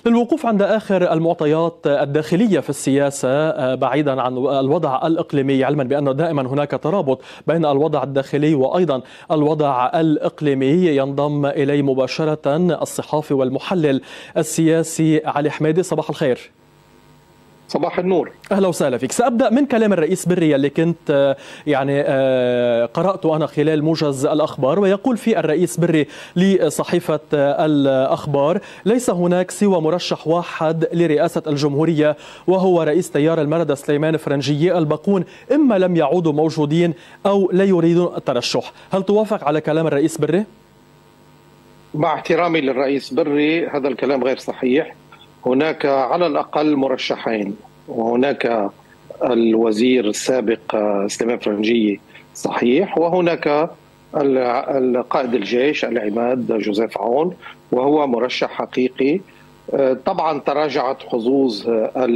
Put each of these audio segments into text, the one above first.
للوقوف عند آخر المعطيات الداخلية في السياسة بعيدا عن الوضع الإقليمي، علما بأن دائما هناك ترابط بين الوضع الداخلي وأيضا الوضع الإقليمي. ينضم إلي مباشرة الصحافي والمحلل السياسي علي حميدي. صباح الخير. صباح النور. أهلا وسهلا فيك. سأبدأ من كلام الرئيس بري اللي كنت قرأته أنا خلال موجز الأخبار، ويقول في الرئيس بري لصحيفة الأخبار: ليس هناك سوى مرشح واحد لرئاسة الجمهورية وهو رئيس تيار المردة سليمان فرنجية، الباقون إما لم يعودوا موجودين أو لا يريدون الترشح. هل توافق على كلام الرئيس بري؟ مع احترامي للرئيس بري، هذا الكلام غير صحيح. هناك على الأقل مرشحين، وهناك الوزير السابق سليمان فرنجية صحيح، وهناك القائد الجيش العماد جوزيف عون وهو مرشح حقيقي. طبعا تراجعت حظوظ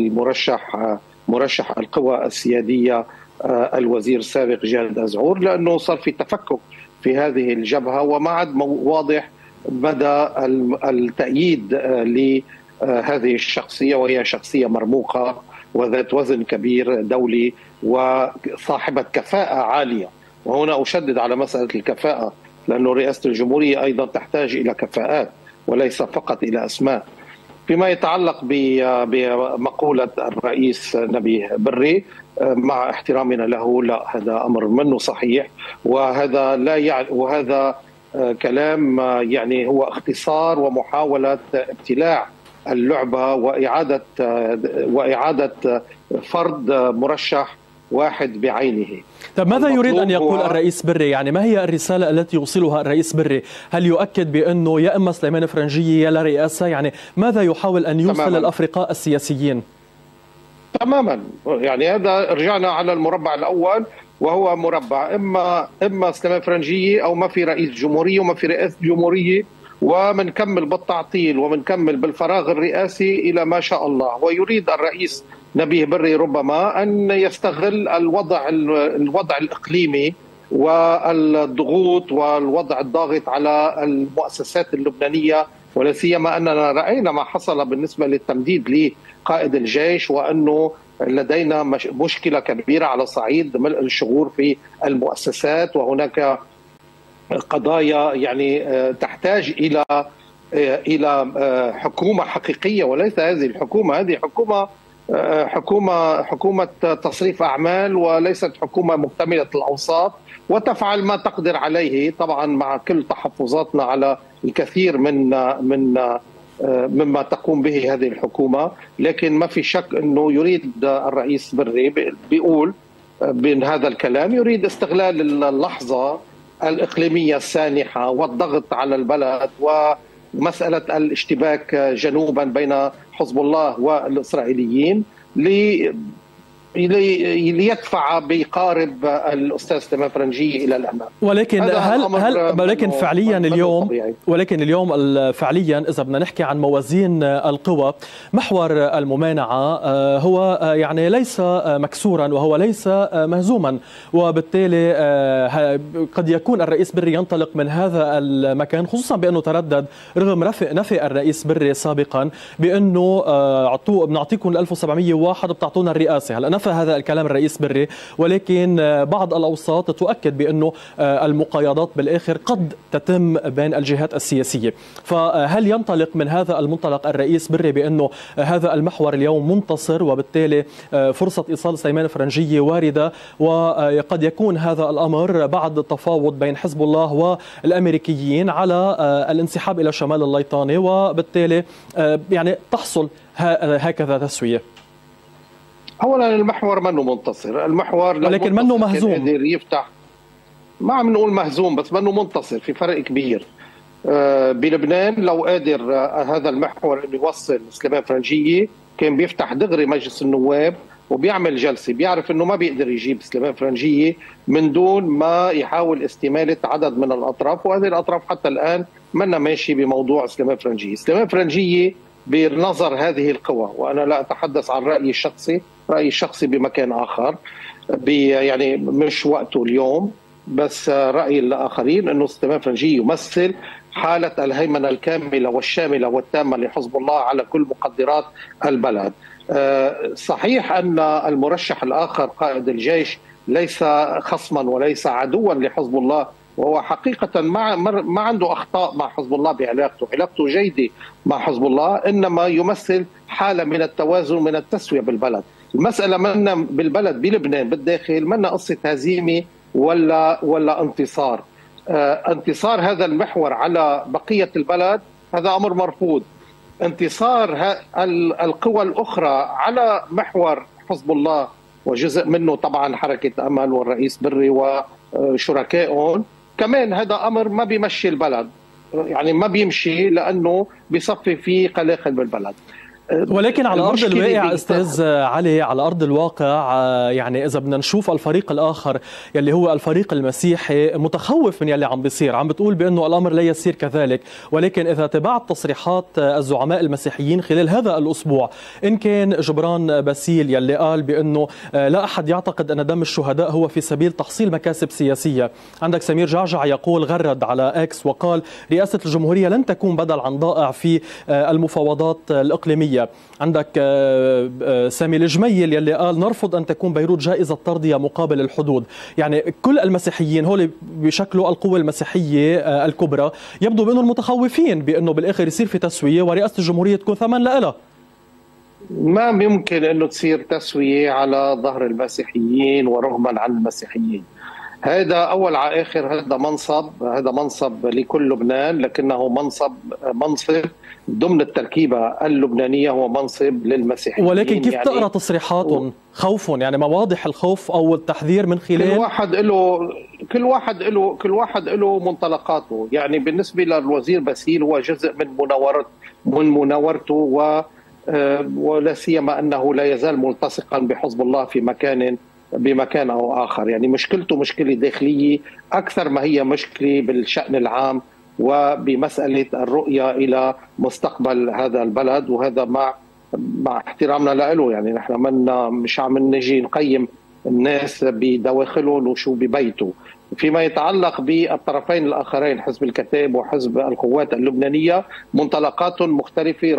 مرشح القوى السيادية الوزير السابق جاد أزعور، لأنه صار في تفكك في هذه الجبهة وما عاد واضح مدى التأييد هذه الشخصية، وهي شخصية مرموقة وذات وزن كبير دولي وصاحبة كفاءة عالية. وهنا أشدد على مسألة الكفاءة، لأنه رئاسة الجمهورية أيضا تحتاج إلى كفاءات وليس فقط إلى أسماء. فيما يتعلق بمقولة الرئيس نبيه بري، مع احترامنا له، لا، هذا أمر منه صحيح، وهذا لا يعني، وهذا كلام يعني هو اختصار ومحاولة ابتلاع اللعبة وإعادة فرض مرشح واحد بعينه. طب ماذا يريد أن يقول الرئيس بري؟ يعني ما هي الرسالة التي يوصلها الرئيس بري؟ هل يؤكد بأنه يا إما سليمان فرنجية يا لا رئاسة؟ يعني ماذا يحاول أن يوصل للأفرقاء السياسيين؟ تماما، يعني هذا رجعنا على المربع الأول، وهو مربع إما سليمان فرنجية أو ما في رئيس جمهورية وما في رئاسة جمهورية، ومنكمل بالتعطيل ومنكمل بالفراغ الرئاسي إلى ما شاء الله. ويريد الرئيس نبيه بري ربما أن يستغل الوضع الإقليمي والضغوط والوضع الضاغط على المؤسسات اللبنانية، ولا سيما أننا رأينا ما حصل بالنسبة للتمديد لقائد الجيش، وأنه لدينا مشكلة كبيرة على صعيد ملء الشغور في المؤسسات، وهناك قضايا يعني تحتاج إلى حكومة حقيقية، وليس هذه الحكومة. هذه حكومة تصريف أعمال، وليست حكومة مكتملة الأوساط، وتفعل ما تقدر عليه طبعا مع كل تحفظاتنا على الكثير مما تقوم به هذه الحكومة. لكن ما في شك أنه يريد الرئيس بري، بيقول بين هذا الكلام، يريد استغلال اللحظة الإقليمية السانحة والضغط على البلد ومسألة الاشتباك جنوبا بين حزب الله والإسرائيليين ليدفع بقارب الأستاذ سليمان فرنجية إلى الأمام. ولكن اليوم فعليا إذا بدنا نحكي عن موازين القوى، محور الممانعة هو يعني ليس مكسورا وهو ليس مهزوما، وبالتالي قد يكون الرئيس بري ينطلق من هذا المكان، خصوصا بأنه تردد رغم نفي الرئيس بري سابقا بأنه بنعطيكم 1701 بتعطونا الرئاسة. هلا نفى هذا الكلام الرئيس بري، ولكن بعض الأوساط تؤكد بأنه المقايضات بالآخر قد تتم بين الجهات السياسية. فهل ينطلق من هذا المنطلق الرئيس بري بأنه هذا المحور اليوم منتصر، وبالتالي فرصة إيصال سليمان فرنجية واردة، وقد يكون هذا الأمر بعد تفاوض بين حزب الله والأمريكيين على الانسحاب إلى شمال الليطاني، وبالتالي يعني تحصل هكذا تسوية؟ أولا المحور منه منتصر، المحور ولكن منه مهزوم. قادر يفتح، ما عم نقول مهزوم، بس منه منتصر، في فرق كبير. بلبنان لو قادر هذا المحور انه يوصل سليمان فرنجية، كان بيفتح دغري مجلس النواب وبيعمل جلسة، بيعرف انه ما بيقدر يجيب سليمان فرنجية من دون ما يحاول استمالة عدد من الأطراف، وهذه الأطراف حتى الآن منا ماشي بموضوع سليمان فرنجية. سليمان فرنجية بنظر هذه القوى، وأنا لا أتحدث عن رأيي الشخصي، رأيي الشخصي بمكان آخر، يعني مش وقته اليوم، بس رأي الآخرين أنه سليمان فرنجية يمثل حالة الهيمنة الكاملة والشاملة والتامة لحزب الله على كل مقدرات البلد. صحيح أن المرشح الآخر قائد الجيش ليس خصما وليس عدوا لحزب الله، وهو حقيقة ما عنده أخطاء مع حزب الله علاقته جيدة مع حزب الله، إنما يمثل حالة من التوازن من التسوية بالبلد. المسألة منا بالبلد بلبنان بالداخل منا قصة هزيمة ولا انتصار. انتصار هذا المحور على بقية البلد هذا أمر مرفوض. انتصار القوى الأخرى على محور حزب الله وجزء منه طبعا حركة أمل والرئيس بري وشركائهم كمان، هذا أمر ما بيمشي البلد، يعني ما بيمشي لأنه بيصفي فيه قلاقل بالبلد. ولكن على أرض الواقع أستاذ علي، على أرض الواقع يعني إذا بدنا نشوف الفريق الآخر يلي هو الفريق المسيحي متخوف من يلي عم بيصير، عم بتقول بأنه الأمر لا يسير كذلك، ولكن إذا تبعت تصريحات الزعماء المسيحيين خلال هذا الأسبوع، إن كان جبران باسيل يلي قال بأنه لا أحد يعتقد أن دم الشهداء هو في سبيل تحصيل مكاسب سياسية، عندك سمير جعجع يقول غرد على إكس وقال رئاسة الجمهورية لن تكون بدل عن ضائع في المفاوضات الإقليمية، عندك سامي الجميل يلي قال نرفض أن تكون بيروت جائزة ترضية مقابل الحدود. يعني كل المسيحيين هول بشكلوا القوة المسيحية الكبرى يبدو بأنهم متخوفين بأنه بالآخر يصير في تسوية ورئاسة الجمهورية تكون ثمن لها. ما يمكن أنه تصير تسوية على ظهر المسيحيين ورغما عن المسيحيين. هذا أول على آخر هذا منصب لكل لبنان، لكنه منصب ضمن التركيبة اللبنانية، هو منصب للمسيحيين. ولكن كيف يعني تقرأ تصريحاتهم؟ خوفهم يعني، ما واضح الخوف أو التحذير من خلال كل واحد له منطلقاته. يعني بالنسبة للوزير باسيل هو جزء من مناورته ولا سيما أنه لا يزال ملتصقا بحزب الله بمكان أو آخر. يعني مشكلته مشكلة داخلية أكثر ما هي مشكلة بالشأن العام وبمسألة الرؤية إلى مستقبل هذا البلد، وهذا مع احترامنا له. يعني نحن مش عم نجي نقيم الناس بدواخلهم وشو ببيته. فيما يتعلق بالطرفين الآخرين حزب الكتائب وحزب القوات اللبنانية منطلقات مختلفة،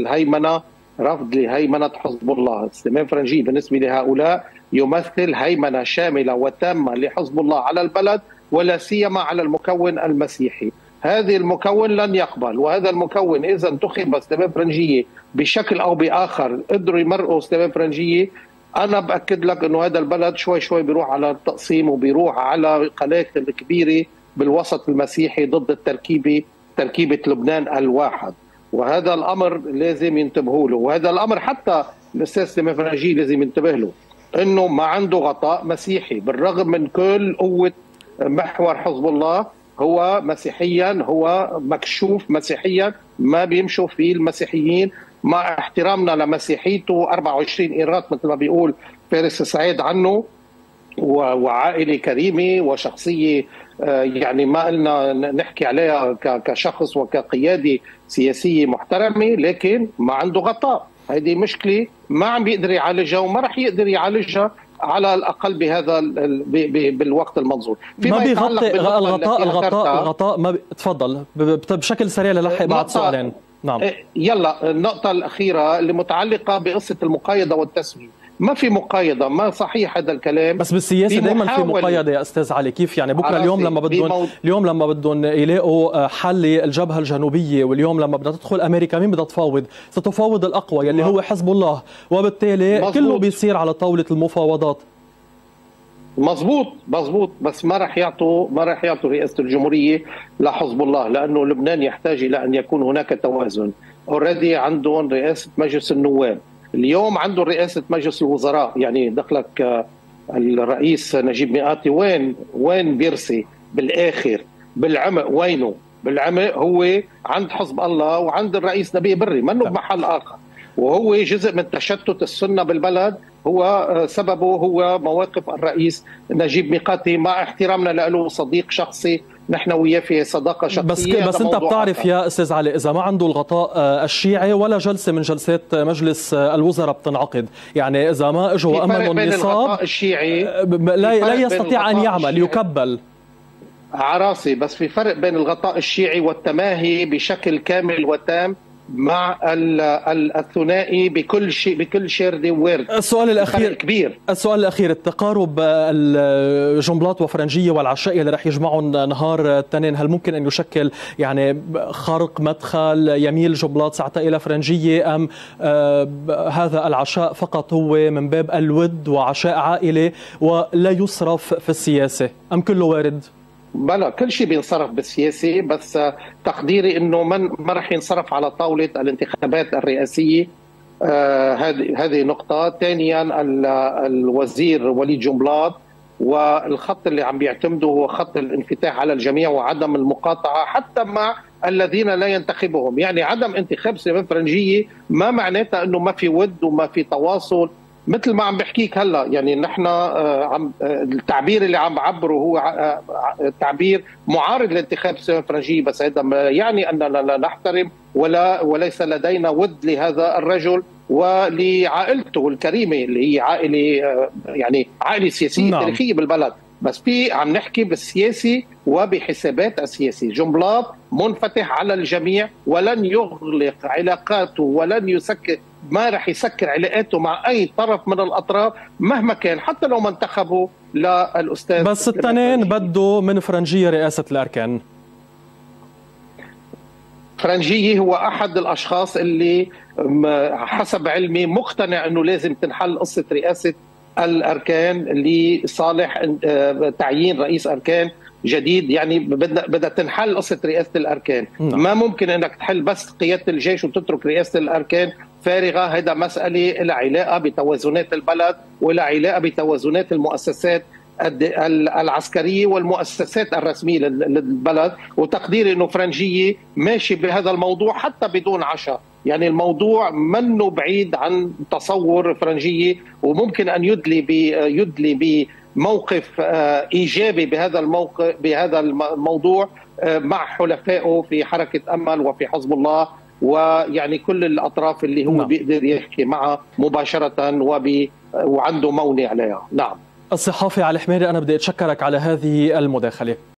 رفض لهيمنة حزب الله. سليمان فرنجي بالنسبة لهؤلاء يمثل هيمنة شاملة وتامة لحزب الله على البلد ولا سيما على المكون المسيحي. هذه المكون لن يقبل، وهذا المكون إذا انتخب سليمان فرنجية بشكل أو بآخر قدروا يمرقوا سليمان فرنجية، أنا بأكد لك أنه هذا البلد شوي شوي بيروح على التقسيم وبيروح على قلاقل كبيرة بالوسط المسيحي ضد تركيبة لبنان الواحد. وهذا الأمر لازم ينتبهوا له، وهذا الأمر حتى الأستاذ سليمان فرنجي لازم ينتبه له، أنه ما عنده غطاء مسيحي بالرغم من كل قوة محور حزب الله. هو مسيحيا، هو مكشوف مسيحيا، ما بيمشوا فيه المسيحيين مع احترامنا لمسيحيته. 24 قيراط مثل ما بيقول فارس سعيد عنه، وعائلة كريمة وشخصية يعني ما قلنا نحكي عليها كشخص وكقيادة سياسية محترمة، لكن ما عنده غطاء. هذه مشكلة ما عم بيقدر يعالجها وما رح يقدر يعالجها على الأقل بهذا بالوقت المنظور. ما بيغطي الغطاء ما تفضل بشكل سريع للحق بعد سؤالين. نعم يلا النقطة الأخيرة اللي متعلقة بقصة المقايضة والتسوية. ما في مقايضة، ما صحيح هذا الكلام، بس بالسياسة دائما في مقايضة يا أستاذ علي. كيف يعني بكرة اليوم لما بدهم يلاقوا حل الجبهة الجنوبية، واليوم لما بدها تدخل أمريكا مين بدها تفاوض؟ ستفاوض الأقوى يلي هو حزب الله، وبالتالي كله بيصير على طاولة المفاوضات. مزبوط بس ما راح يعطوا رئاسة الجمهورية لحزب الله، لأنه لبنان يحتاج إلى أن يكون هناك توازن. اوريدي عندهم رئاسة مجلس النواب، اليوم عنده رئاسة مجلس الوزراء. يعني دخلك الرئيس نجيب مئاتي وين بيرسي بالآخر بالعمق؟ وينه بالعمق؟ هو عند حزب الله وعند الرئيس نبيه بري، منه بمحل آخر. وهو جزء من تشتت السنة بالبلد، هو سببه هو مواقف الرئيس نجيب ميقاتي، مع احترامنا له صديق شخصي، نحن وياه في صداقة شخصية. بس انت بتعرف يا أستاذ علي، إذا ما عنده الغطاء الشيعي ولا جلسة من جلسات مجلس الوزراء بتنعقد. يعني إذا ما اجوا وأمنوا النصاب الشيعي لا يستطيع أن يعمل، يكبل. عراسي، بس في فرق بين الغطاء الشيعي والتماهي بشكل كامل وتام مع الثنائي بكل شيء، بكل شرد وورد. السؤال الأخير كبير. السؤال الأخير، التقارب الجنبلاط وفرنجية والعشائية اللي رح يجمعهم نهار الاثنين، هل ممكن أن يشكل يعني خرق مدخل يميل جنبلاط ساعتها إلى فرنجية، أم هذا العشاء فقط هو من باب الود وعشاء عائلي ولا يصرف في السياسة، أم كله وارد؟ بلا، كل شيء بينصرف بالسياسي، بس تقديري انه ما رح ينصرف على طاوله الانتخابات الرئاسيه. هذه نقطه. ثانيا الوزير وليد جنبلاط والخط اللي عم بيعتمده هو خط الانفتاح على الجميع وعدم المقاطعه حتى مع الذين لا ينتخبهم. يعني عدم انتخاب سليمان فرنجيه ما معناتها انه ما في ود وما في تواصل، مثل ما عم بحكيك هلا. يعني نحن التعبير اللي عم بعبره هو تعبير معارض لانتخاب سليمان فرنجيه، بس هذا يعني اننا لا نحترم وليس لدينا ود لهذا الرجل ولعائلته الكريمه اللي هي عائله، يعني عائله سياسيه تاريخيه بالبلد. بس عم نحكي بالسياسي وبحسابات السياسي. جنبلاط منفتح على الجميع ولن يغلق علاقاته ولن يسكر، ما رح يسكر علاقاته مع اي طرف من الاطراف مهما كان، حتى لو ما انتخبوا للاستاذ. بس التنين بده من فرنجيه رئاسه الاركان. فرنجيه هو احد الاشخاص اللي حسب علمي مقتنع انه لازم تنحل قصه رئاسه الاركان لصالح تعيين رئيس اركان جديد. يعني بدها تنحل قصه رئاسه الاركان. ما ممكن انك تحل بس قياده الجيش وتترك رئاسه الاركان فارغه. هذا مساله لها علاقه بتوازنات البلد ولها علاقه بتوازنات المؤسسات العسكرية والمؤسسات الرسمية للبلد. وتقديري أنه فرنجية ماشي بهذا الموضوع حتى بدون عشاء. يعني الموضوع منه بعيد عن تصور فرنجية، وممكن أن يدلي بموقف إيجابي بهذا الموضوع مع حلفائه في حركة أمل وفي حزب الله، ويعني كل الأطراف اللي هو بيقدر يحكي معها مباشرة وعنده مونة عليها. نعم. الصحافي علي حميري، أنا بدي أتشكرك على هذه المداخلة.